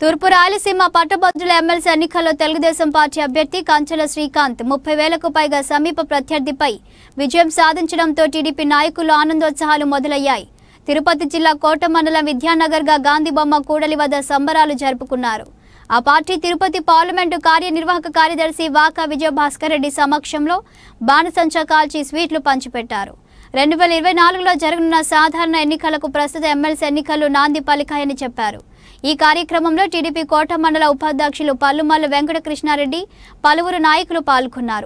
తూర్పు రాయలసీమ పట్టభద్రుల ఎమ్మెల్సీ ఎన్నికల్లో తెలుగుదేశం పార్టీ అభ్యర్థి కంచెల శ్రీకాంత్ 30,000కు పైగా సమీప ప్రత్యర్థిపై విజయం సాధించడంతో టీడీపీ నాయకులు ఆనందోత్సాహాలు మొదలయ్యాయి. తిరుపతి జిల్లా కోట మండలం విద్యానగర్గా గాంధీ బొమ్మ కూడలి వద్ద సంబరాలు జరుపుకున్నారు. ఆ పార్టీ తిరుపతి పార్లమెంటు కార్యనిర్వాహక కార్యదర్శి వాకా విజయభాస్కర్ రెడ్డి సమక్షంలో బాణసంచా కాల్చి స్వీట్లు పంచిపెట్టారు. 2024లో జరగనున్న సాధారణ ఎన్నికలకు ప్రస్తుత ఎమ్మెల్సీ ఎన్నికలు నాంది పలికాయని చెప్పారు. ఈ కార్యక్రమంలో టీడీపీ కోట మండల ఉపాధ్యక్షులు పల్లుమల్లు వెంకట కృష్ణారెడ్డి పలువురు నాయకులు పాల్గొన్నారు.